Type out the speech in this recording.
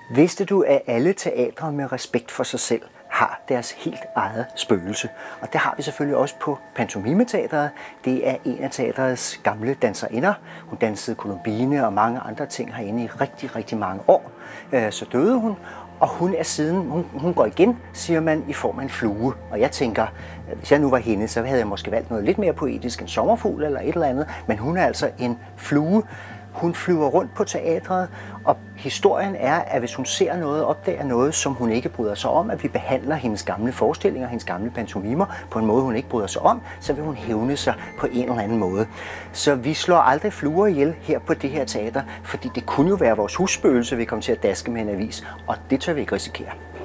Vidste du, at alle teatre med respekt for sig selv har deres helt eget spøgelse? Og det har vi selvfølgelig også på Pantomimeteatret. Det er en af teatrets gamle danserinder. Hun dansede Columbine og mange andre ting herinde i rigtig, rigtig mange år. Så døde hun, og hun er siden, hun går igen, siger man, i form af en flue. Og jeg tænker, hvis jeg nu var hende, så havde jeg måske valgt noget lidt mere poetisk, en sommerfugl eller et eller andet. Men hun er altså en flue. Hun flyver rundt på teatret, og historien er, at hvis hun ser noget, opdager noget, som hun ikke bryder sig om, at vi behandler hendes gamle forestillinger, hendes gamle pantomimer, på en måde, hun ikke bryder sig om, så vil hun hævne sig på en eller anden måde. Så vi slår aldrig fluer ihjel her på det her teater, fordi det kunne jo være vores husspøgelse, vi kommer til at daske med en avis, og det tør vi ikke risikere.